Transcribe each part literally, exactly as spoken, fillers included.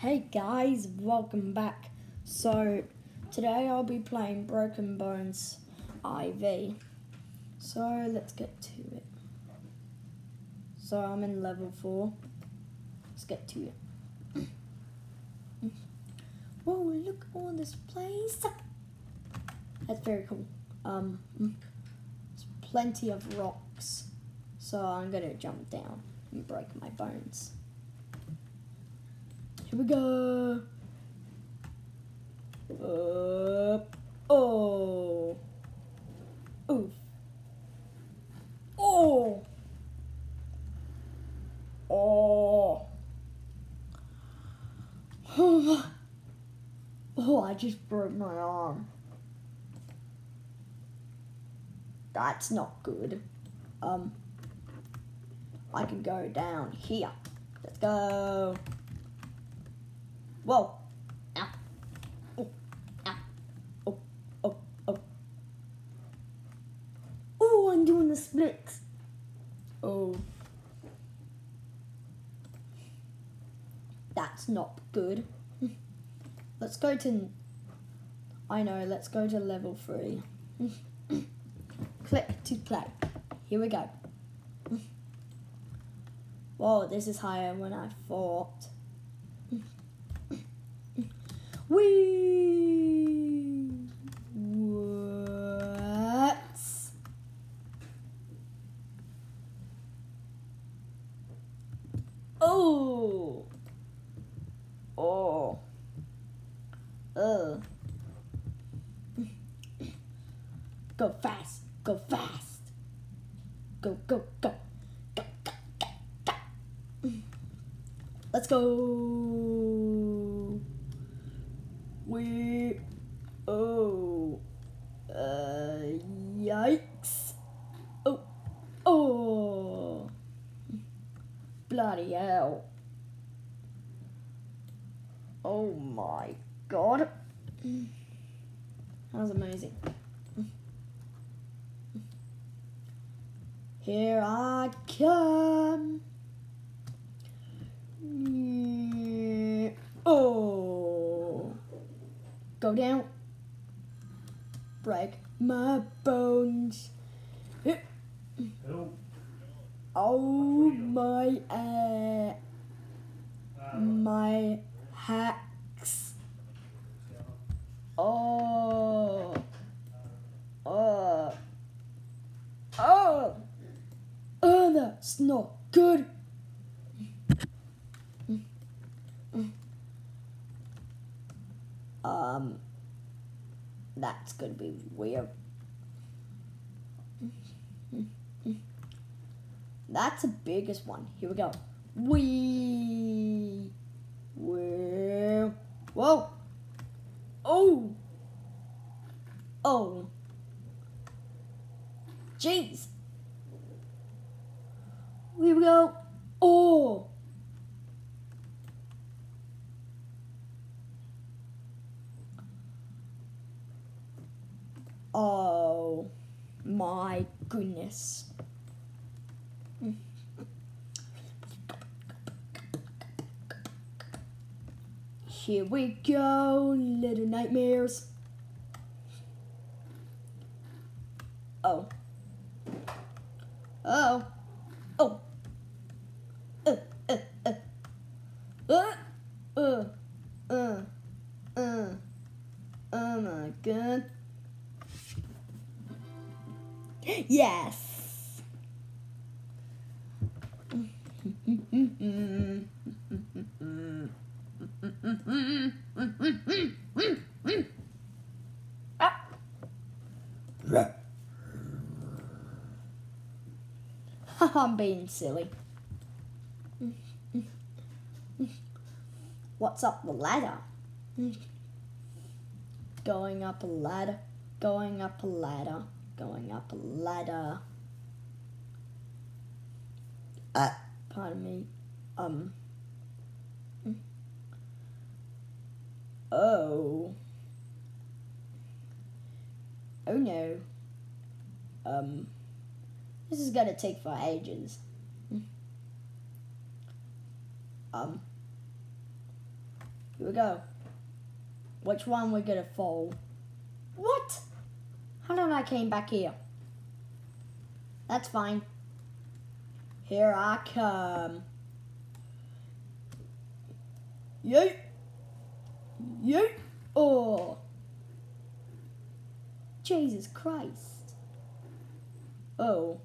Hey guys, welcome back. So today I'll be playing Broken Bones I V. So let's get to it. So I'm in level four. Let's get to it. Whoa, look at all this place. That's very cool. Um, there's plenty of rocks. So I'm gonna jump down and break my bones. Here we go. Up. Oh. Oof. Oh. Oh. Oh. Oh, I just broke my arm. That's not good. Um, I can go down here. Let's go. Whoa. Ow. Oh. Ow. Oh. Oh. Oh. Oh, I'm doing the splits. Oh. That's not good. Let's go to... I know, let's go to level three. Click to play. Here we go. Whoa, this is higher than I thought. Whee! What? Oh! Oh! Ugh. Go fast! Go fast! Go, go, go! Go, go, go, go! Let's go! We... Oh... Uh... Yikes! Oh! Oh! Bloody hell! Oh my god! That was amazing. Here I come. Oh. Go down. Break my bones. Oh my uh my hacks. Oh. Oh. Oh. Oh, that's not good. Um, that's gonna be weird. That's the biggest one. Here we go. Wee. Whoa. Whoa. Oh. Oh. Jeez. Here we go. Oh. Oh my goodness. Here we go, little nightmares. Oh. Oh. Oh. Uh, uh, uh. Uh, uh, uh, uh. Oh my god. Yes. Ah. I'm being silly. What's up the ladder? Going up a ladder, going up a ladder, going up a ladder. Uh, pardon me. Um. Oh. Oh no. Um. This is gonna take for ages. Um. Here we go. Which one we're gonna fall? What? How did I came back here? That's fine. Here I come. Yeet. Yeet. Oh. Jesus Christ. Oh.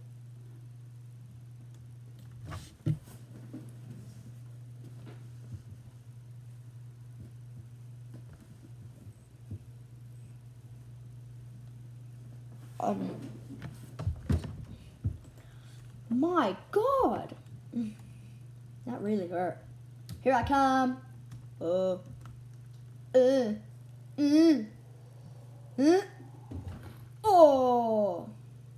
Um. My God. That really hurt. Here I come. Uh. Uh. Mm. Huh? Oh.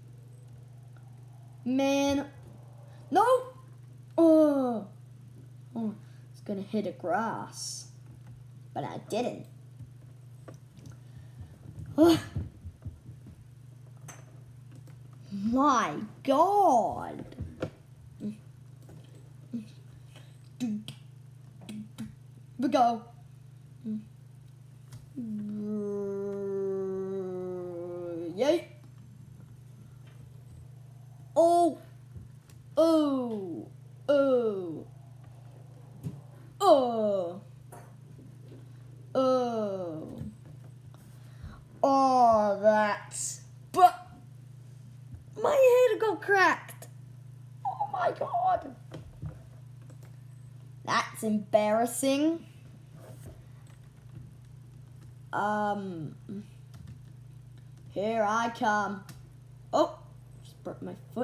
Man. No. Oh. Oh. It's gonna hit the grass. But I didn't. Oh. My God. We go. Yay. Oh. Oh. Oh. Oh. Oh. Oh, that's... But... My head got cracked. Oh my God. That's embarrassing. Um, here I come. Oh, just broke my foot.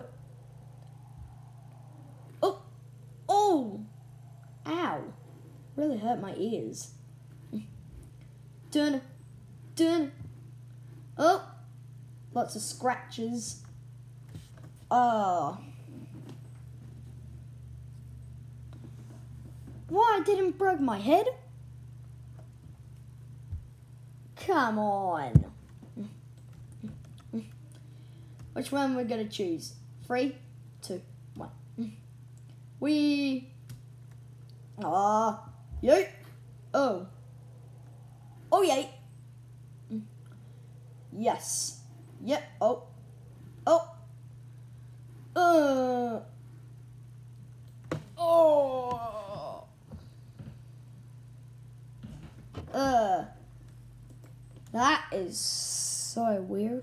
Oh, oh, ow. Really hurt my ears. Dun, dun. Oh, lots of scratches. Oh. Why, I didn't break my head? Come on. Which one we're gonna choose? Three, two, one. We. Ah. Yay. Oh. Oh, yay. Yes. Yep. Oh. Oh. Uh. Oh. Uh. That is so weird.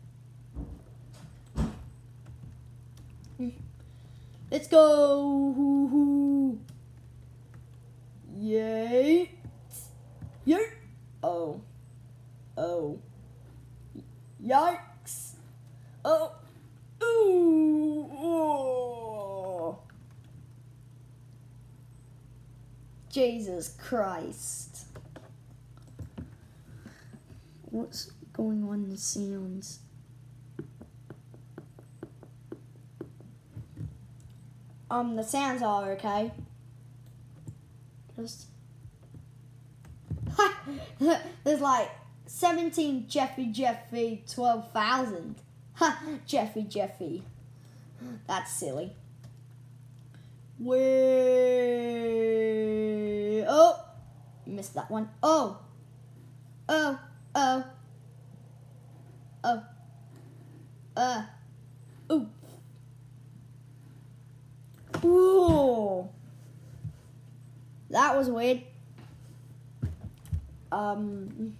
Let's go. Yay. Yay. Oh. Oh. Yikes. Oh. Ooh. Oh. Jesus Christ. What's going on in the sounds? Um, the sounds are okay. Just there's like seventeen Jeffy Jeffy twelve thousand. Ha, Jeffy Jeffy. That's silly. Wait. Oh, missed that one. Oh. Oh. Oh. Oh. Uh. Ooh. Ooh. That was weird. Um.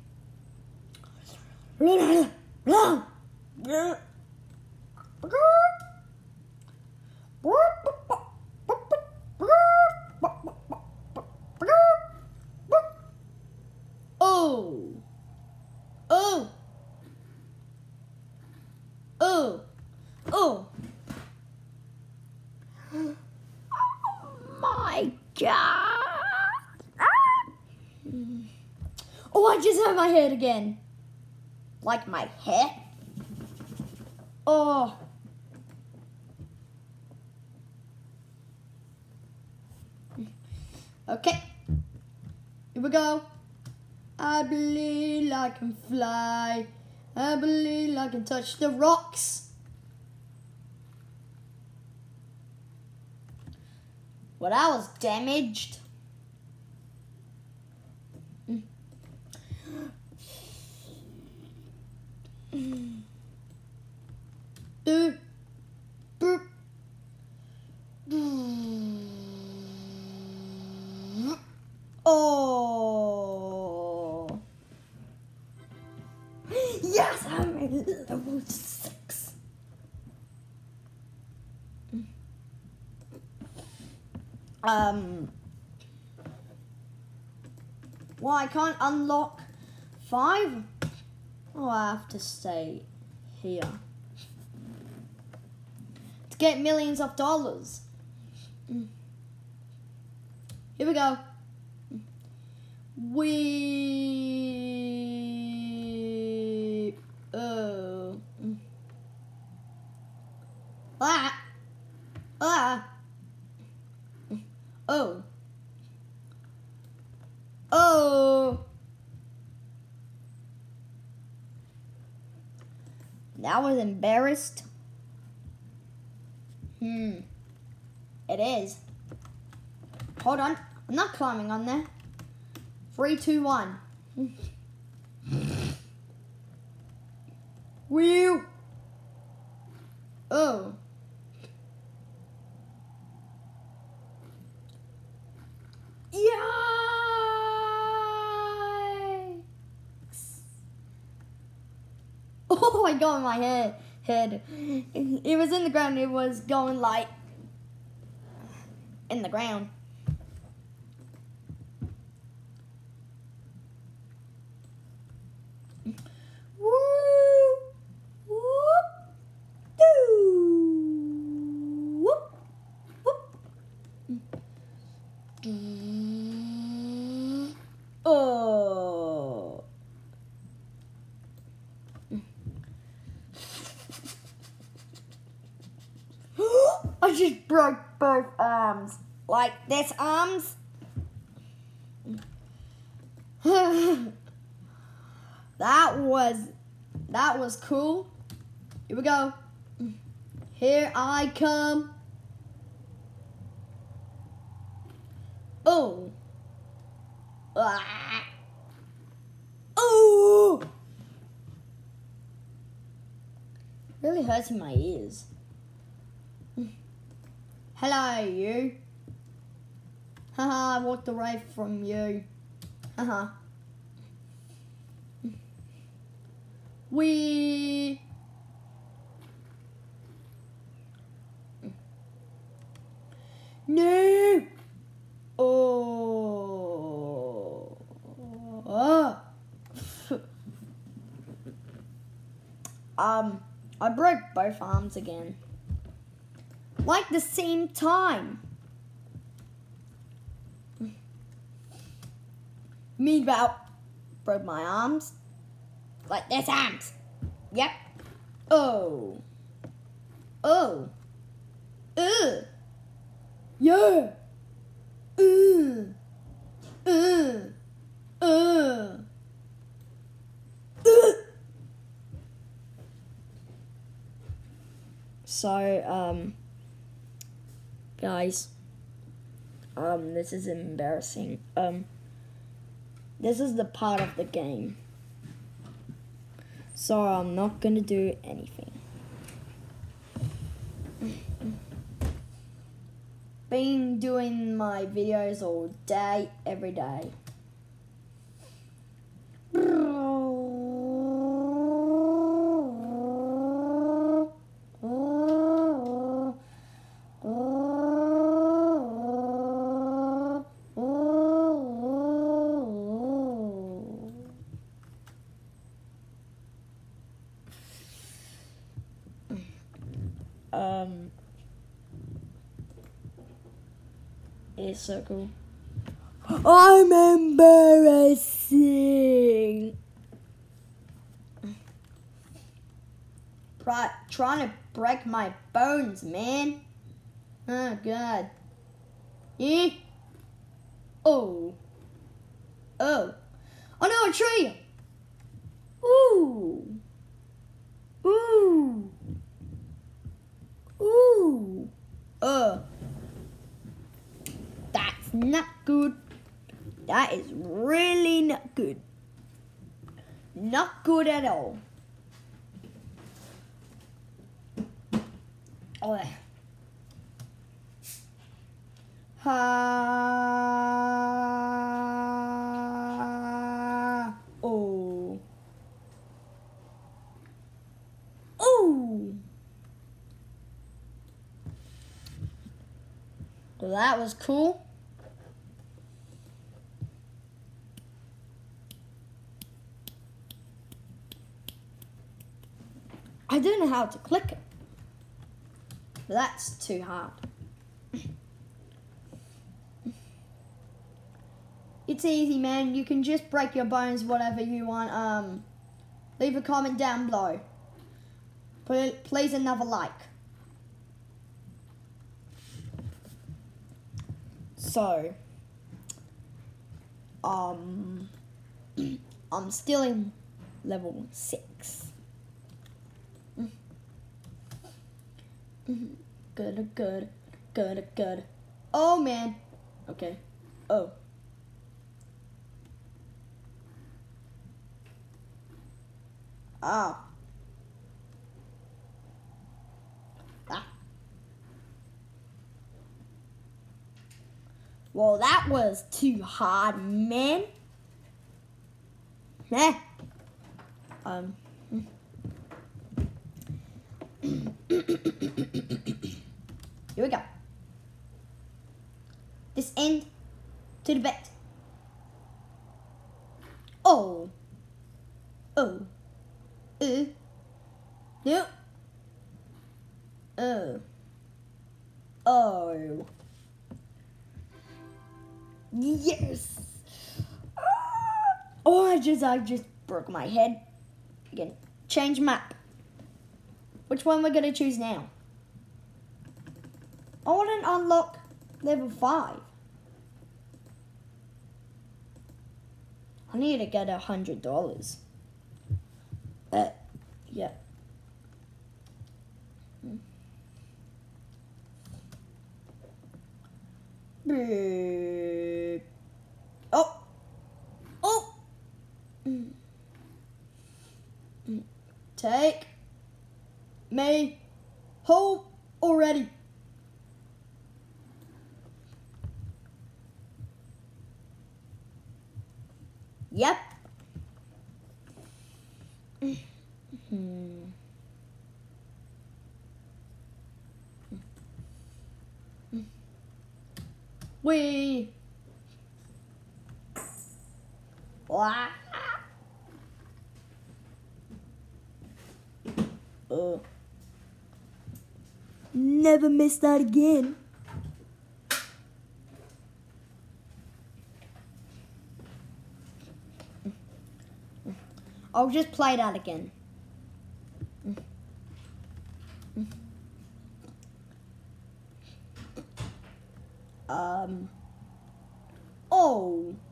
Oh. Oh. Oh. Oh. My God. Oh, I just hurt my head again. Like my hair. Oh. Okay. Here we go. I believe I can fly. I believe I can touch the rocks. Well, I was damaged. Do. Boop. Oh. Yes, I'm at level six. Um. Well, I can't unlock five. Oh, I have to stay here to get millions of dollars. Here we go. We oh ah ah oh oh. That was embarrassed. Hmm. It is. Hold on. I'm not climbing on there. Three, two, one. Wheel. Oh. Yikes. Oh, I got in my head. Head. It was in the ground. It was going like in the ground. Oh. I just broke both arms. Like this arms. That was that was cool. Here we go. Here I come. Oh. Ah. Oh. Really hurting my ears. Hello, you. Haha, I walked away from you. Haha. We. No. Oh. Oh. um, I broke both arms again. Like the same time. Meanwhile, broke my arms. Like this arms. Yep. Oh. Oh. Ugh. Yeah. Ugh. Ugh. Ugh. Ugh. So, um, guys, um, this is embarrassing. Um, this is the part of the game. So I'm not gonna do anything. Been doing my videos all day, every day. Um, it's so cool. I'm embarrassing. Try, trying to break my bones, man. Oh God. Yeah. Oh. Oh. Oh no, a tree. Ooh. Ooh. Ooh. Uh. That's not good. that is really not good. Not good at all. Oh, yeah. Ha. Oh. Oh. Well, that was cool. I don't know how to click it. But that's too hard. It's easy, man. You can just break your bones, whatever you want. Um, leave a comment down below. Please, another like. So, um, I'm still in level six. Good, good, good, good. Oh, man. Okay. Oh. Ah. Ah. Well, that was too hard, man. Meh. Um. Here we go. This end to the bet. Oh. Oh. Uh. No. Oh. Oh. Yes. Oh, I just, I just broke my head. Again, change map. Which one we're gonna choose now? I want to unlock level five. I need to get a hundred dollars. Uh, yeah. Oh. Oh. Take me home already. Yep. Hmm. We. Wow. Uh. Never miss that again. I'll just play that again. Um. Oh.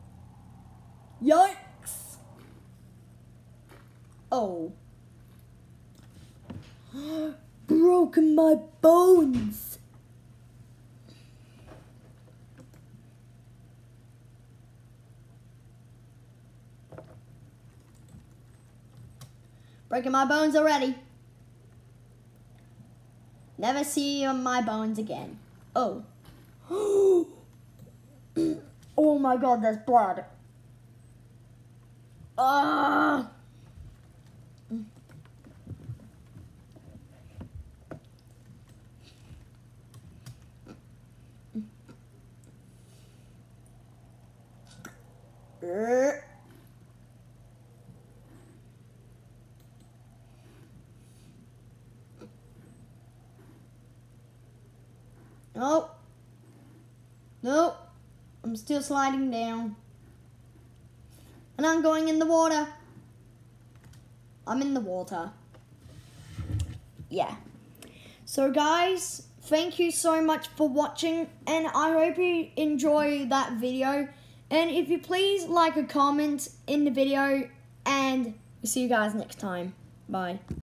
Yikes. Oh. Broken my bones. Breaking my bones already. Never see my bones again. Oh. Oh my god, there's blood. Ah. Uh. Nope. Nope. I'm still sliding down. And I'm going in the water. I'm in the water. Yeah. So guys, thank you so much for watching. And I hope you enjoy that video. And if you please like a comment in the video. And see you guys next time. Bye.